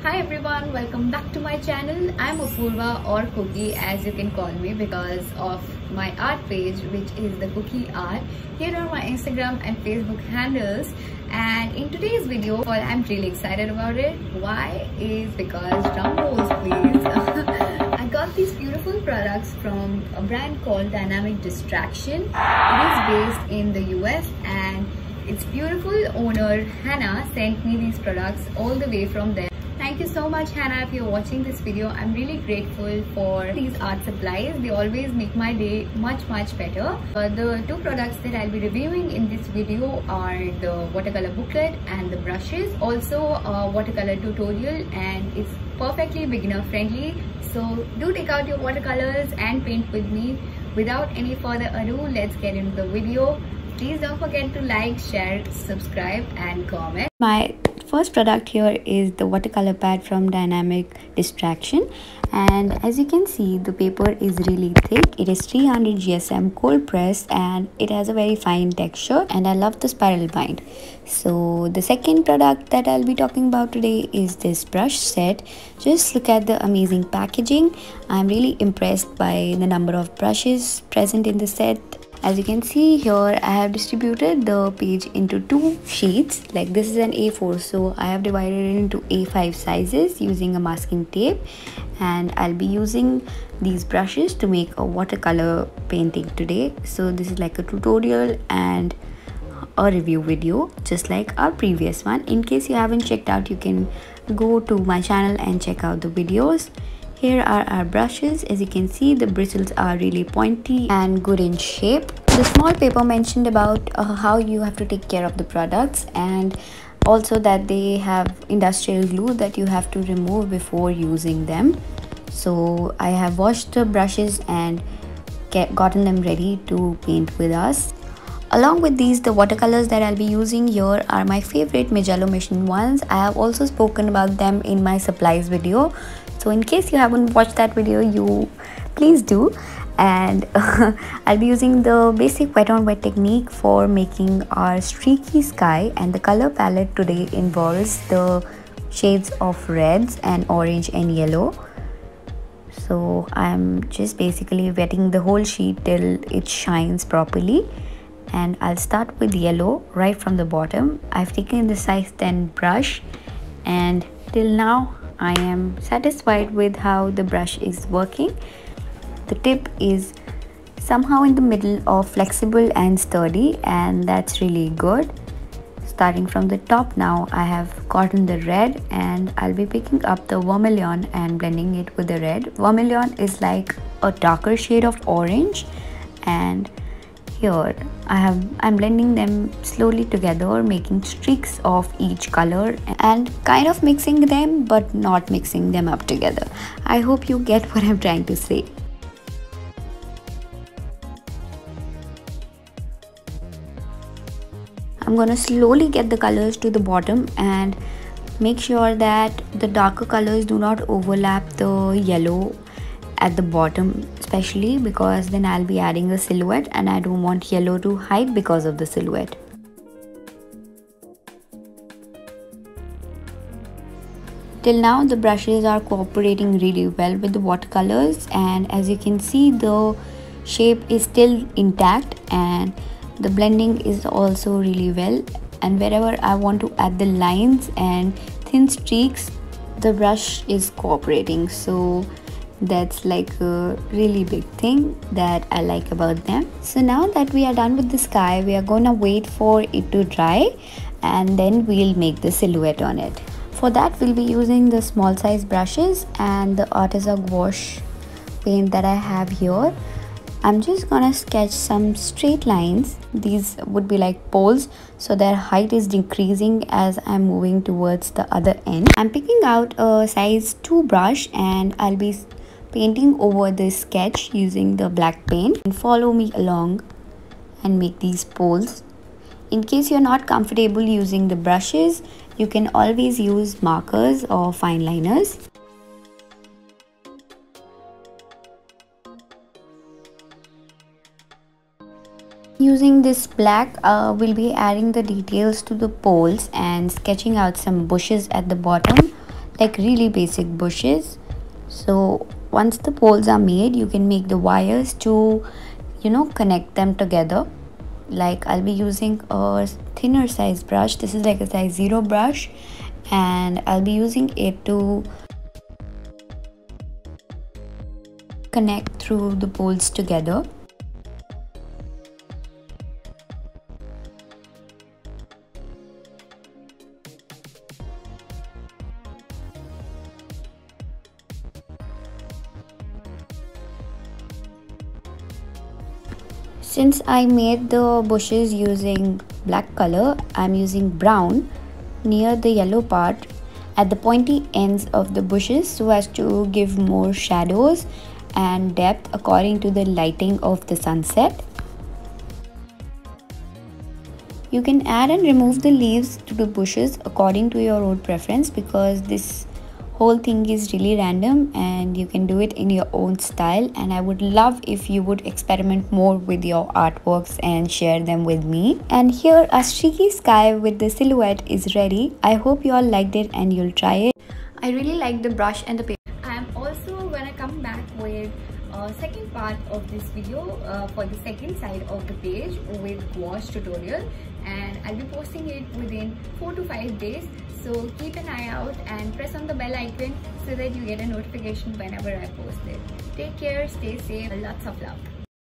Hi everyone, welcome back to my channel. I'm Apurva or Cookie as you can call me because of my art page, which is the Cookie Art. Here are my Instagram and Facebook handles, and in today's video, well, I'm really excited about it. Why is because drum rolls please. I got these beautiful products from a brand called Dynamic Distraction. It is based in the US and its beautiful owner Hannah sent me these products all the way from there. Thank you so much, Hannah, if you're watching this video. I'm really grateful for these art supplies. They always make my day much better. The two products that I'll be reviewing in this video are the watercolor booklet and the brushes. Also a watercolor tutorial, and it's perfectly beginner friendly. So do take out your watercolors and paint with me. Without any further ado, let's get into the video. Please don't forget to like, share, subscribe and comment. My first product here is the watercolor pad from Dynamic Distraction, and as you can see the paper is really thick. It is 300 GSM cold pressed and it has a very fine texture, and I love the spiral bind. So the second product that I'll be talking about today is this brush set. Just look at the amazing packaging. I'm really impressed by the number of brushes present in the set. As you can see here, I have distributed the page into two sheets. Like this is an A4, so I have divided it into A5 sizes using a masking tape, and I'll be using these brushes to make a watercolor painting today. So this is like a tutorial and a review video just like our previous one. In case you haven't checked out, you can go to my channel and check out the videos. Here are our brushes. As you can see, the bristles are really pointy and good in shape. The small paper mentioned about how you have to take care of the products, and also that they have industrial glue that you have to remove before using them. So I have washed the brushes and gotten them ready to paint with us. Along with these, the watercolors that I'll be using here are my favorite Mijello Mission ones. I have also spoken about them in my supplies video. So in case you haven't watched that video, you please do. And I'll be using the basic wet on wet technique for making our streaky sky, and the color palette today involves the shades of reds and orange and yellow. So I'm just basically wetting the whole sheet till it shines properly, and I'll start with yellow right from the bottom. I've taken the size 10 brush, and till now I am satisfied with how the brush is working. The tip is somehow in the middle of flexible and sturdy, and that's really good. Starting from the top now, I have gotten the red, and I'll be picking up the vermilion and blending it with the red. Vermilion is like a darker shade of orange, and here I'm blending them slowly together, making streaks of each color and kind of mixing them but not mixing them up together. I hope you get what I'm trying to say. I'm gonna slowly get the colors to the bottom and make sure that the darker colors do not overlap the yellow at the bottom, especially because then I'll be adding a silhouette and I don't want yellow to hide because of the silhouette. Till now the brushes are cooperating really well with the watercolors, and as you can see the shape is still intact and the blending is also really well, and wherever I want to add the lines and thin streaks, the brush is cooperating. So that's like a really big thing that I like about them. So now that we are done with the sky, we are gonna wait for it to dry and then we'll make the silhouette on it. For that we'll be using the small size brushes and the Arteza gouache paint that I have here. I'm just gonna sketch some straight lines. These would be like poles, so their height is decreasing as I'm moving towards the other end. I'm picking out a size 2 brush and I'll be painting over this sketch using the black paint, and follow me along and make these poles. In case you're not comfortable using the brushes, you can always use markers or fine liners. Using this black, we'll be adding the details to the poles and sketching out some bushes at the bottom. like really basic bushes. So once the poles are made, you can make the wires to, connect them together. Like I'll be using a thinner size brush. This is like a size 0 brush, and I'll be using it to connect through the poles together. Since I made the bushes using black color, I'm using brown near the yellow part at the pointy ends of the bushes so as to give more shadows and depth according to the lighting of the sunset. You can add and remove the leaves to the bushes according to your own preference, because this whole thing is really random and you can do it in your own style. And I would love if you would experiment more with your artworks and share them with me. And here a streaky sky with the silhouette is ready. I hope you all liked it and you'll try it. I really like the brush and the paper. I am also gonna come back with second part of this video for the second side of the page with gouache tutorial, and I'll be posting it within 4 to 5 days. So keep an eye out and press on the bell icon so that you get a notification whenever I post it. Take care, stay safe, lots of love.